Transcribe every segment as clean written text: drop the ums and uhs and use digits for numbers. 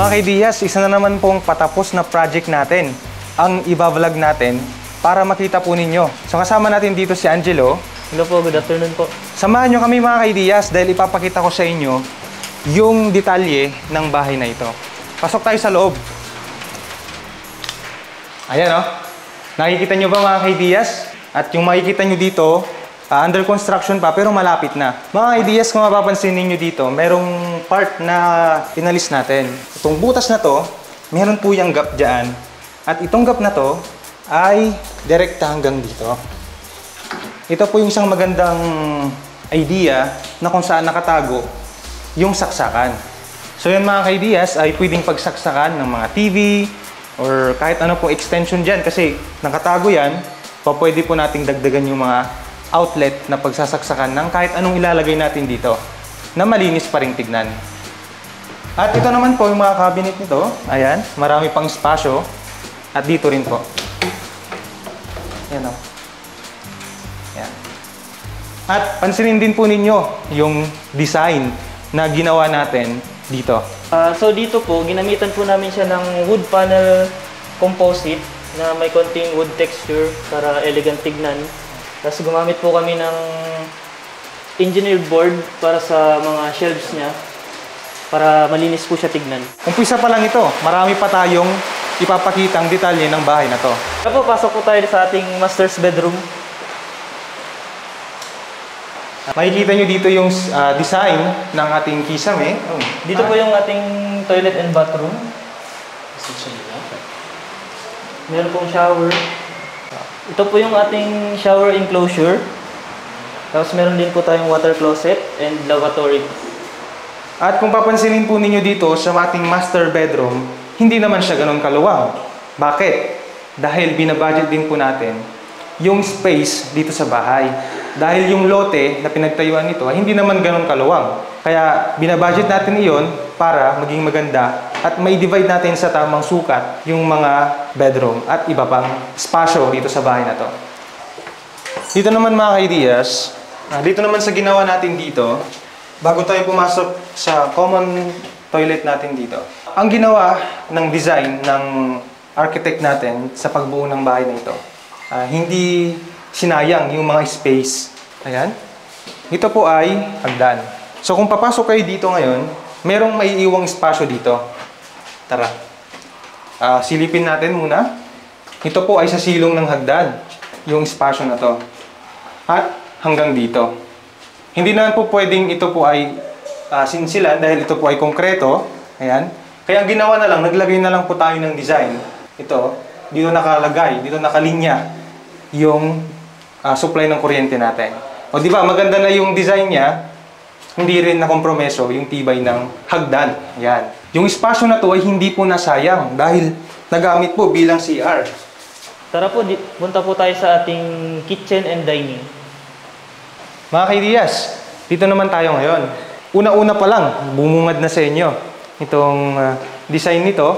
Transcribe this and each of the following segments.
Mga kaidiyas, isa na naman pong patapos na project natin ang iba-vlog natin para makita po ninyo. So kasama natin dito si Angelo. Hello po, good afternoon po. Samahan nyo kami mga kaidiyas dahil ipapakita ko sa inyo yung detalye ng bahay na ito. Pasok tayo sa loob. Ayan o. Nakikita nyo ba mga kaidiyas? At yung makikita nyo dito, under construction pa pero malapit na. Mga kaidiyas, kung mapapansin ninyo dito, merong part na pinalis natin. Itong butas na to, meron po yung gap dyan. At itong gap na to ay direkta hanggang dito. Ito po yung isang magandang idea na kung saan nakatago yung saksakan. So yun mga kaidiyas ay pwedeng pagsaksakan ng mga TV or kahit ano po extension dyan kasi nakatago yan, pwede po nating dagdagan yung mga outlet na pagsasaksakan ng kahit anong ilalagay natin dito na malinis pa ring tignan. At ito naman po yung mga cabinet nito. Ayan, marami pang espasyo. At dito rin po. Ayan o. Ayan. At pansinin din po ninyo yung design na ginawa natin dito. So dito po, ginamitan po namin siya ng wood panel composite na may konting wood texture para elegant tignan. Tapos gumamit po kami ng engineered board para sa mga shelves niya para malinis po siya tignan. Umpisa pa lang ito, marami pa tayong ipapakitang detalye ng bahay na to. Tapos pasok po tayo sa ating master's bedroom. Makikita nyo dito yung design ng ating kisame. Dito po yung ating toilet and bathroom. Meron pong shower. Ito po yung ating shower enclosure. Tapos meron din po tayong water closet and lavatory. At kung papansinin po ninyo dito sa ating master bedroom, hindi naman siya ganun kaluwang. Bakit? Dahil binabudget din po natin yung space dito sa bahay. Dahil yung lote na pinagtayuan nito ay hindi naman ganun kaluwang. Kaya binabudget natin iyon para maging maganda at may divide natin sa tamang sukat yung mga bedroom at iba pang spasyo dito sa bahay na to. Dito naman mga kaidiyas, dito naman sa ginawa natin dito, bago tayo pumasok sa common toilet natin dito, ang ginawa ng design ng architect natin sa pagbuo ng bahay na ito, hindi sinayang yung mga space. Ayan. Ito po ay hagdan. So kung papasok kayo dito ngayon, merong maiiwang espasyo dito. Tara. Silipin natin muna. Ito po ay sa silong ng hagdan, yung espasyo na to. At hanggang dito. Hindi naman po pwedeng ito po ay sinsilan dahil ito po ay konkreto. Ayan. Kaya ang ginawa na lang, naglagay na lang po tayo ng design. Ito, dito nakalagay, dito nakalinya yung supply ng kuryente natin. O di ba, maganda na yung design niya, hindi rin na kompromiso yung tibay ng hagdan. Yan. Yung espasyo na to ay hindi po nasayang dahil nagamit po bilang CR. Tara po, punta po tayo sa ating kitchen and dining. Mga kaidiyas, dito naman tayo ngayon. Una-una pa lang, bumungad na sa inyo itong design nito.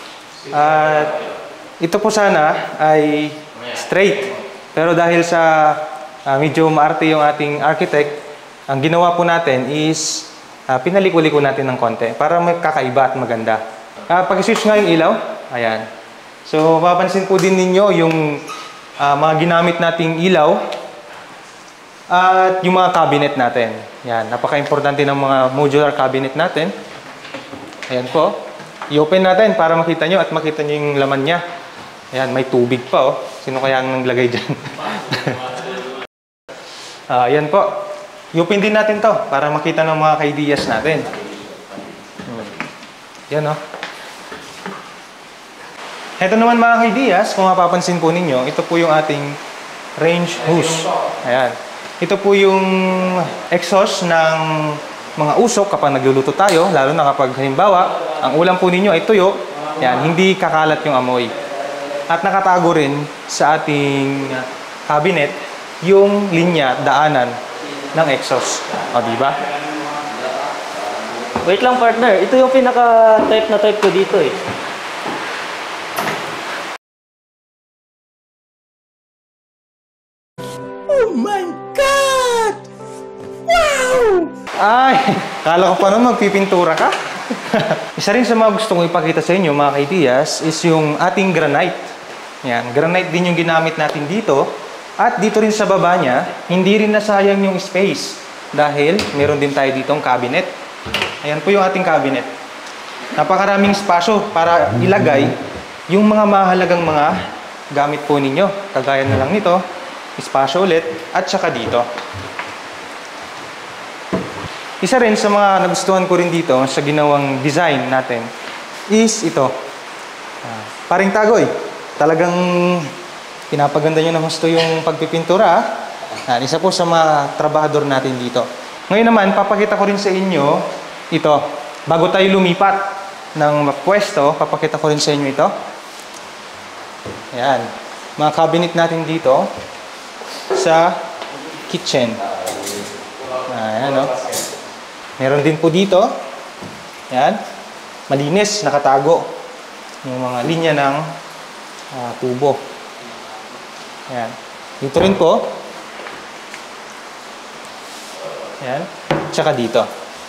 Ito po sana ay straight. Pero dahil sa medyo maarte yung ating architect, ang ginawa po natin is pinaliko-liko natin ng konti para may kakaiba at maganda. Pag-switch nga yung ilaw, ayan. So, mapapansin po din ninyo yung mga ginamit nating ilaw at yung mga cabinet natin. Yan, napaka-importante ng mga modular cabinet natin. Ayan po. I-open natin para makita nyo at makita nyo yung laman niya. Ayan, may tubig pa oh. Sino kaya ang naglagay dyan? Ayan po. I-open din natin to para makita ng mga kaidiyas natin. Yan oh. Ito naman mga kaidiyas, kung mapapansin po ninyo, ito po yung ating range hose. Ayan. Ito po yung exhaust ng mga usok kapag nagluluto tayo, lalo na kapag halimbawa, ang ulam po ninyo ay tuyo, yan, hindi kakalat yung amoy. At nakatago rin sa ating cabinet yung linya, daanan ng exhaust. O, diba? Wait lang partner, ito yung pinaka-type na type ko dito eh. Oh my God! Wow! Ay, kala ko pa naman magpipintura ka. Isa rin sa mga gusto kong ipakita sa inyo, mga kaidiyas, is yung ating granite. Yan, granite din yung ginamit natin dito. At dito rin sa baba niya, hindi rin nasayang yung space. Dahil meron din tayo ditong cabinet. Ayan po yung ating cabinet. Napakaraming spasyo para ilagay yung mga mahalagang mga gamit po ninyo. Kagaya na lang nito, spasyo ulit, at saka dito. Isa rin sa mga nagustuhan ko rin dito sa ginawang design natin is ito. Paring Tagoy, talagang pinapaganda nyo ng gusto yung pagpipintura. Isa po sa mga trabahador natin dito. Ngayon naman, papakita ko rin sa inyo ito. Bago tayo lumipat ng pwesto, papakita ko rin sa inyo ito. Ayan. Mga cabinet natin dito sa kitchen. Ayan, no? Meron din po dito. Ayan. Malinis, nakatago. Yung mga linya ng tubo. Ayan. Dito rin po. Ayan. Tsaka dito.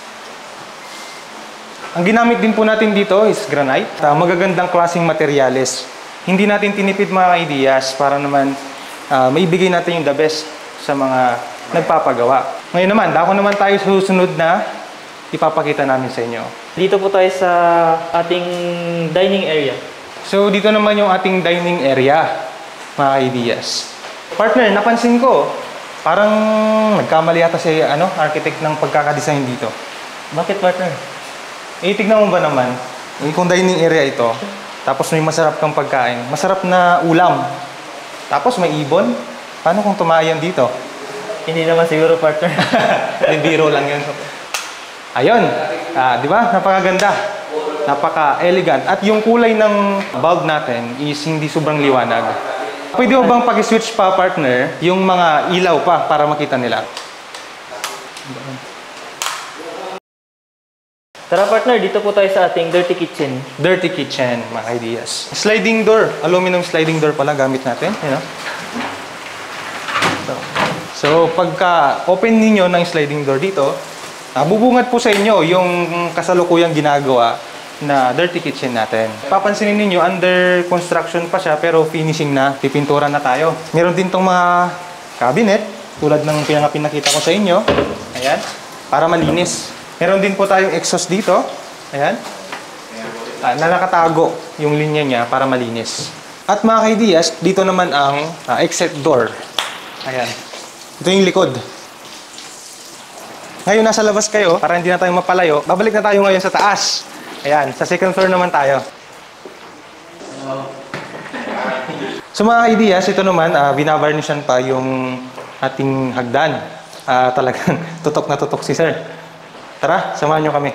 Ang ginamit din po natin dito is granite. Magagandang klaseng materyales. Hindi natin tinipid mga ideas para naman maibigay natin yung the best sa mga nagpapagawa. Ngayon naman, dako naman tayo sa susunod na ipapakita namin sa inyo. Dito po tayo sa ating dining area. So, dito naman yung ating dining area, mga ideas. Partner, napansin ko, parang nagkamali yata si architect ng pagkakadesign dito. Bakit, partner? Tignan mo ba naman, kung dining area ito, tapos may masarap kang pagkain, masarap na ulam, tapos may ibon, paano kung tumayan dito? Hindi naman siguro, partner. Biro lang yun. Ayun, di ba? Napakaganda. Napaka-elegant. At yung kulay ng bulb natin is hindi sobrang liwanag. Pwede mo bang paki-switch pa, partner, yung mga ilaw pa para makita nila? Tara, partner, dito po tayo sa ating dirty kitchen. Dirty kitchen, mga ideas. Sliding door. Aluminum sliding door pala gamit natin. You know? So, pagka open niyo ng sliding door dito, bubungad po sa inyo yung kasalukuyang ginagawa na dirty kitchen natin. Papansinin niyo under construction pa siya pero finishing na, pipintura na tayo. Meron din tong mga cabinet tulad ng pinakita ko sa inyo. Ayan, para malinis. Meron din po tayong exhaust dito. Ayan. Na nakatago yung linya niya para malinis. At mga kaidiyas, dito naman ang exit door. Ayan. Ito yung likod. Ngayon, nasa labas kayo, para hindi na tayo mapalayo, babalik na tayo ngayon sa taas. Ayan, sa second floor naman tayo. So mga ideas, ito naman, binavarnishan pa yung ating hagdan. Talagang tutok na tutok si sir. Tara, samahan nyo kami.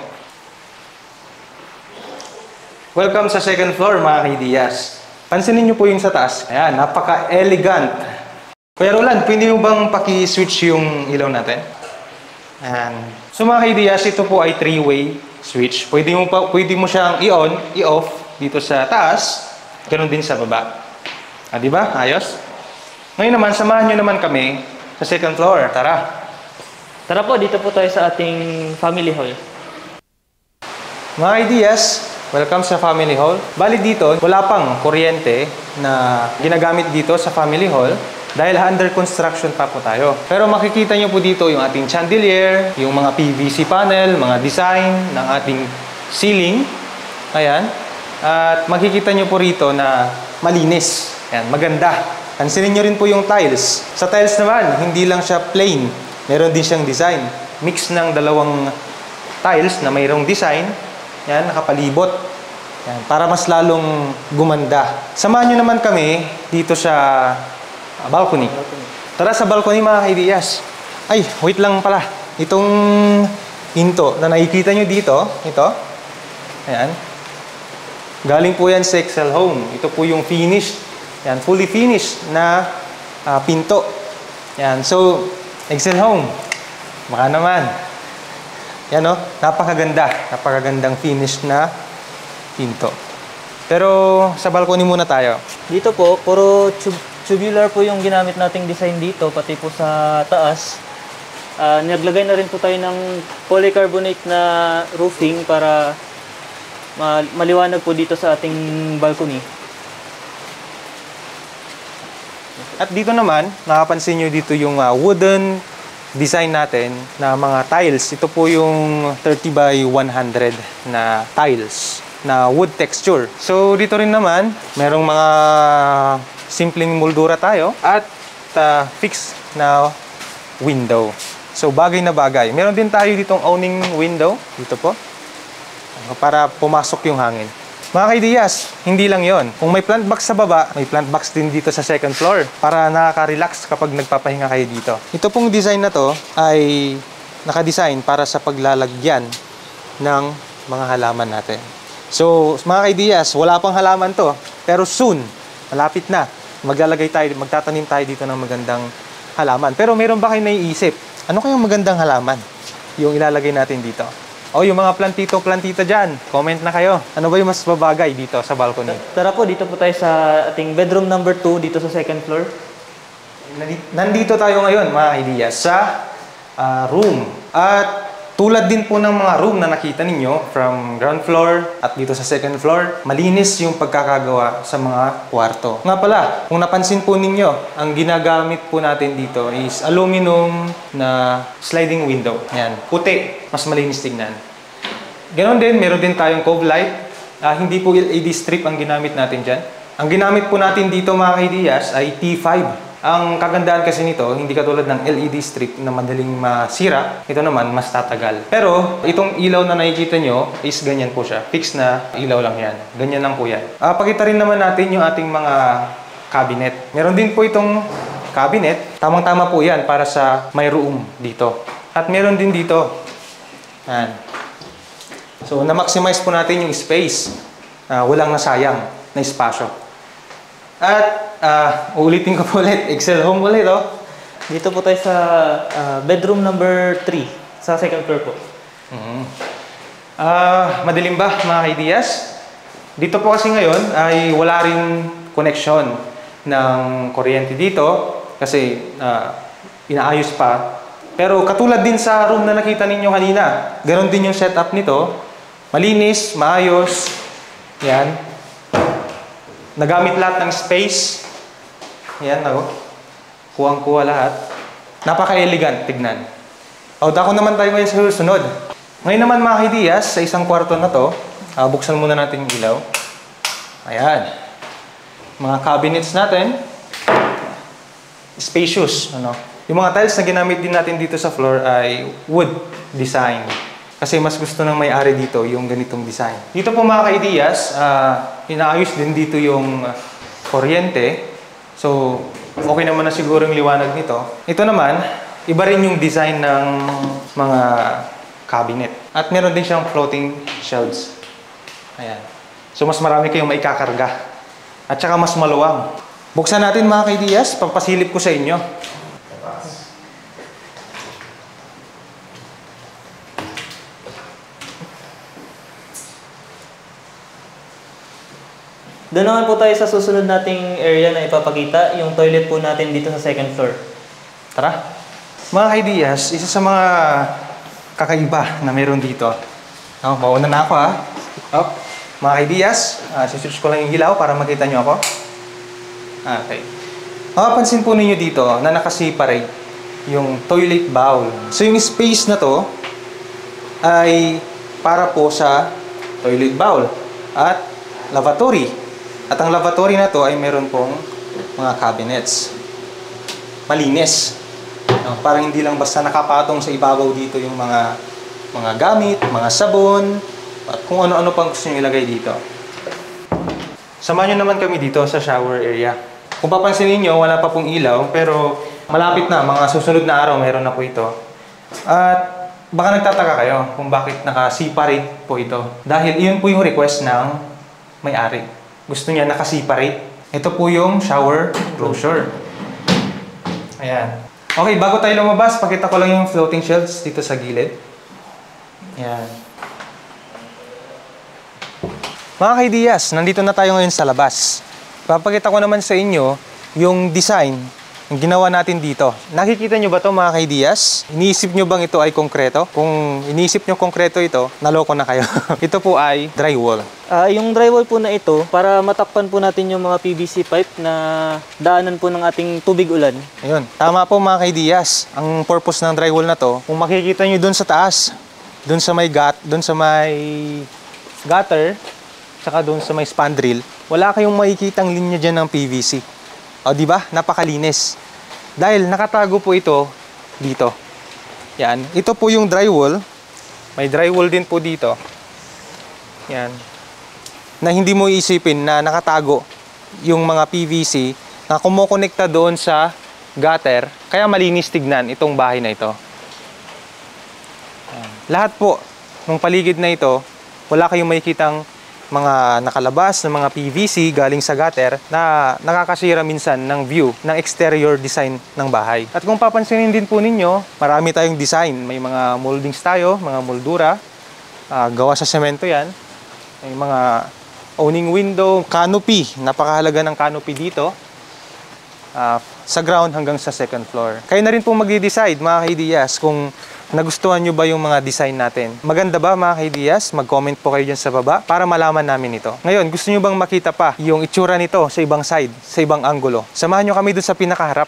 Welcome sa second floor, mga ideas. Pansinin nyo po yung sa taas. Ayan, napaka-elegant. Kuya Roland, pwede mo bang paki-switch yung ilaw natin? Ayan. So mga kaidiyas, ito po ay 3-way switch. Pwede mo siyang i-on, i-off dito sa taas, ganoon din sa baba. Di ba? Ayos? Ngayon naman, samahan nyo naman kami sa second floor. Tara. Tara po, dito po tayo sa ating family hall. Mga ideas, welcome sa family hall. Bali dito, wala pang kuryente na ginagamit dito sa family hall. Dahil under construction pa po tayo. Pero makikita nyo po dito yung ating chandelier, yung mga PVC panel, mga design ng ating ceiling. Ayan. At makikita nyo po rito na malinis. Ayan, maganda. Pansinin nyo rin po yung tiles. Sa tiles naman, hindi lang siya plain. Meron din siyang design. Mix ng dalawang tiles na mayroong design. Ayan, nakapalibot. Ayan, para mas lalong gumanda. Samahan nyo naman kami dito sa balcony. Tara sa balcony, mga kaidiyas. Ay, wait lang pala. Itong hinto na nakikita nyo dito, ito. Ayan. Galing po yan sa Excel Home. Ito po yung finished. Ayan, fully finished na pinto. Ayan. So, Excel Home. Baka naman. Yan o. Napakaganda. Napakagandang finished na pinto. Pero sa balcony muna tayo. Dito po, puro tubular po yung ginamit nating design dito, pati po sa taas. Naglagay na rin po tayo ng polycarbonate na roofing para maliwanag po dito sa ating balcony. At dito naman, nakapansin nyo dito yung wooden design natin na mga tiles. Ito po yung 30 by 100 na tiles na wood texture. So dito rin naman, merong mga simpleng moldura tayo at fixed na window. So bagay na bagay. Meron din tayo ditong owning window. Dito po. Para pumasok yung hangin. Mga kaidiyas, hindi lang yon. Kung may plant box sa baba, may plant box din dito sa second floor para nakaka-relax kapag nagpapahinga kayo dito. Ito pong design na to ay nakadesign para sa paglalagyan ng mga halaman natin. So, mga kaidiyas, wala pang halaman to. Pero soon, malapit na. Magtatanim tayo dito ng magandang halaman. Pero meron ba kayo naiisip? Ano kayong magandang halaman yung ilalagay natin dito? O yung mga plantita dyan, comment na kayo. Ano ba yung mas babagay dito sa balcony? Tara po, dito po tayo sa ating bedroom number 2 dito sa second floor. Nandito tayo ngayon, mga ideas, sa room. At tulad din po ng mga room na nakita ninyo from ground floor at dito sa second floor, malinis yung pagkakagawa sa mga kwarto. Nga pala, kung napansin po ninyo, ang ginagamit po natin dito is aluminum na sliding window. Yan, puti, mas malinis tignan. Ganon din, meron din tayong cove light. Hindi po LED strip ang ginamit natin dyan. Ang ginamit po natin dito, mga kaidiyas, ay T5. Ang kagandahan kasi nito, hindi katulad ng LED strip na madaling masira. Ito naman, mas tatagal. Pero, itong ilaw na nakikita nyo is ganyan po siya. Fixed na ilaw lang yan. Ganyan lang po yan. Pakita rin naman natin yung ating mga cabinet. Meron din po itong cabinet. Tamang-tama po yan para sa may room dito. At meron din dito. Yan. So, na-maximize po natin yung space. Walang nasayang na espasyo. At ulitin ko po ulit, Excel home ulit, oh. Dito po tayo sa bedroom number 3 sa second floor po. Madilim ba, mga kaidiyas? Dito po kasi ngayon ay wala rin connection ng kuryente dito kasi inaayos pa. Pero katulad din sa room na nakita ninyo kanina, ganoon din yung setup nito. Malinis, maayos. Yan. Nagamit lahat ng space. Yan, ako. Kuwang-kuwa lahat. Napaka-elegant, tignan. Dako naman tayo ngayon sa susunod. Ngayon naman, mga kaidiyas, sa isang kwarto na to, buksan muna natin yung ilaw. Ayan. Mga cabinets natin. Spacious, ano. Yung mga tiles na ginamit din natin dito sa floor ay wood design. Kasi mas gusto ng may-ari dito yung ganitong design. Dito po, mga kaidiyas, inaayos din dito yung kuryente. So, okay naman na siguro yung liwanag nito. Ito naman, iba rin yung design ng mga cabinet. At meron din siyang floating shelves. Ayan. So, mas marami kayong maikakarga. At saka mas maluwang. Buksan natin, mga kaidiyas, pampasilip ko sa inyo. Doon naman po tayo sa susunod nating area na ipapakita, yung toilet po natin dito sa second floor. Tara. Mga kaidiyas, isa sa mga kakaiba na meron dito. Mauna na ako, ha. Mga kaidiyas, siswitch ko lang yung ilaw para makita nyo ako. Okay. Mapapansin po ninyo dito na nakaseparate yung toilet bowl. So yung space na to ay para po sa toilet bowl at lavatory. At ang lavatory na to ay meron pong mga cabinets. Malinis. Parang hindi lang basta nakapatong sa ibabaw dito yung mga gamit, mga sabon, at kung ano-ano pang gusto nyo ilagay dito. Samahan nyo naman kami dito sa shower area. Kung papansin niyo, wala pa pong ilaw, pero malapit na, mga susunod na araw meron na po ito. At baka nagtataka kayo kung bakit naka-separate po ito. Dahil iyon po yung request ng may-ari. Gusto niya naka-separate. Ito po yung shower closure. Ayan. Okay, bago tayo lumabas, pakita ko lang yung floating shelves dito sa gilid. Ayan. Mga kaidiyas, nandito na tayo ngayon sa labas. Papakita ko naman sa inyo yung design ang ginawa natin dito. Nakikita nyo ba ito mga kaidiyas? Iniisip nyo bang ito ay konkreto? Kung iniisip nyo konkreto ito, naloko na kayo. Ito po ay drywall. Yung drywall po na ito, para matakpan po natin yung mga PVC pipe na daanan po ng ating tubig ulan. Ayun, tama po mga kaidiyas. Ang purpose ng drywall na to, kung makikita nyo dun sa taas, dun sa may gutter, tsaka dun sa may spandrel, wala kayong makikitang linya dyan ng PVC. O, di ba? Napakalinis. Dahil nakatago po ito dito. Yan. Ito po yung drywall. May drywall din po dito. Yan. Na hindi mo isipin na nakatago yung mga PVC na kumukonekta doon sa gutter. Kaya malinis tignan itong bahay na ito. Yan. Lahat po ng paligid na ito, wala kayong makikitang mga nakalabas ng mga PVC galing sa gutter na nakakasira minsan ng view ng exterior design ng bahay. At kung papansinin din po ninyo, marami tayong design. May mga moldings tayo, mga moldura. Gawa sa semento yan. May mga owning window, canopy. Napakahalaga ng canopy dito. Sa ground hanggang sa second floor. Kayo na rin po mag-decide mga kaidiyas kung nagustuhan nyo ba yung mga design natin. Maganda ba mga kaidiyas? Mag-comment po kayo dyan sa baba para malaman namin ito. Ngayon, gusto nyo bang makita pa yung itsura nito sa ibang side, sa ibang angulo? Samahan nyo kami dun sa pinakaharap.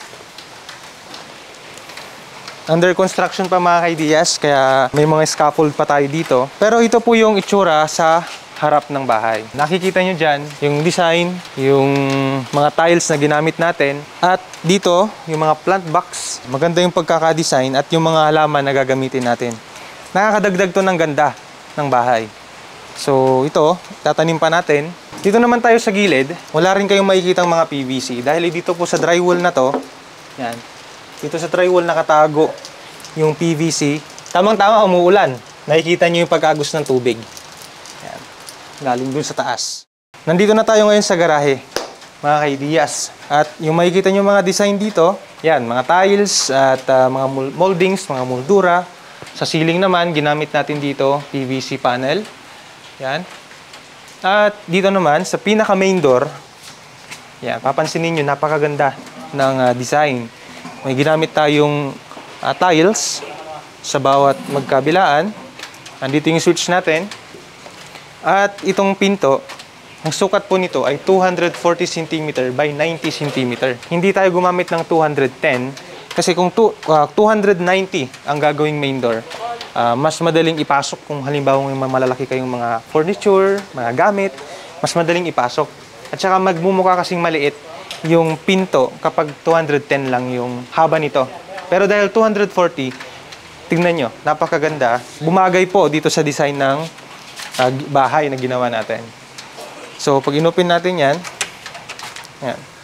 Under construction pa mga kaidiyas, kaya may mga scaffold pa tayo dito. Pero ito po yung itsura sa harap ng bahay. Nakikita nyo dyan yung design, yung mga tiles na ginamit natin. At dito, yung mga plant box. Maganda yung pagkakadesign at yung mga halaman na gagamitin natin. Nakakadagdag to ng ganda ng bahay. So ito, tatanim pa natin. Dito naman tayo sa gilid. Wala rin kayong makikitang mga PVC. Dahil dito po sa drywall na to, yan. Dito sa drywall nakatago yung PVC. Tamang-tama umuulan. Nakikita nyo yung pagkagos ng tubig. Yan. Galing dun sa taas. Nandito na tayo ngayon sa garahe, mga kaidiyas. At yung makikita nyo mga design dito, yan, mga tiles at mga moldings, mga moldura. Sa ceiling naman, ginamit natin dito, PVC panel. Yan. At dito naman, sa pinaka main door, yan, papansinin nyo, napakaganda ng design. May ginamit tayong tiles sa bawat magkabilaan. Andito yung switch natin. At itong pinto, ang sukat po nito ay 240 cm by 90 cm. Hindi tayo gumamit ng 210 kasi kung 290 ang gagawing main door, mas madaling ipasok kung halimbawa may malalaki kayong mga furniture, mga gamit, mas madaling ipasok. At saka magmumukha kasing maliit yung pinto kapag 210 lang yung haba nito. Pero dahil 240, tignan nyo, napakaganda. Bumagay po dito sa design ng bahay na ginawa natin. So, pag inupin natin yan,